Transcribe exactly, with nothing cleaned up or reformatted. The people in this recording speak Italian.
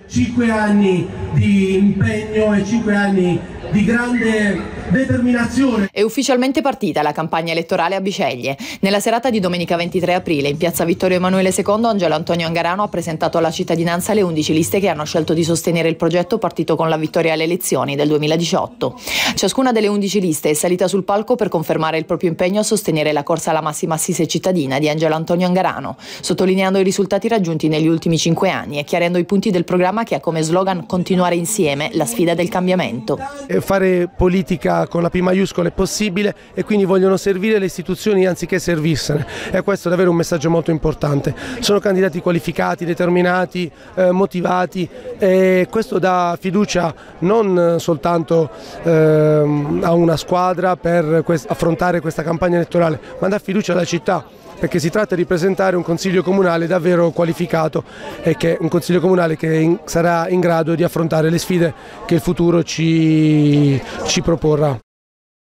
Cinque anni di impegno e cinque anni di grande determinazione. È ufficialmente partita la campagna elettorale a Biceglie. Nella serata di domenica ventitré aprile, in piazza Vittorio Emanuele secondo, Angelo Antonio Angarano ha presentato alla cittadinanza le undici liste che hanno scelto di sostenere il progetto partito con la vittoria alle elezioni del duemiladiciotto. Ciascuna delle undici liste è salita sul palco per confermare il proprio impegno a sostenere la corsa alla massima assise cittadina di Angelo Antonio Angarano, sottolineando i risultati raggiunti negli ultimi cinque anni e chiarendo i punti del programma che ha come slogan "Continuare insieme, la sfida del cambiamento". Fare politica con la P maiuscola è possibile e quindi vogliono servire le istituzioni anziché servirsene, e questo è davvero un messaggio molto importante. Sono candidati qualificati, determinati, eh, motivati, e questo dà fiducia non soltanto eh, a una squadra per affrontare questa campagna elettorale, ma dà fiducia alla città, perché si tratta di presentare un consiglio comunale davvero qualificato e che un consiglio comunale che in, sarà in grado di affrontare le sfide che il futuro ci, ci proporrà.